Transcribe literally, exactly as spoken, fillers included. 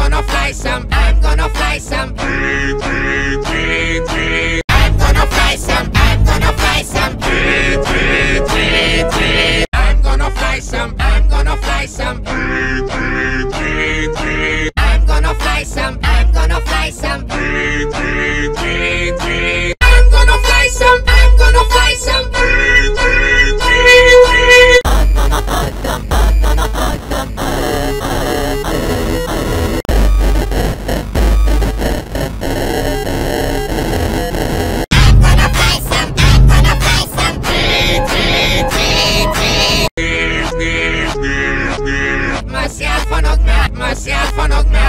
gonna fly some, I'm gonna fly some. I'm gonna fly some, I'm gonna fly some. I'm gonna fly some, I'm gonna fly some. I'm gonna fly some, I'm gonna fly some. I'm gonna fly some, I'm gonna fly some. Masya fanog na, masya fanog na.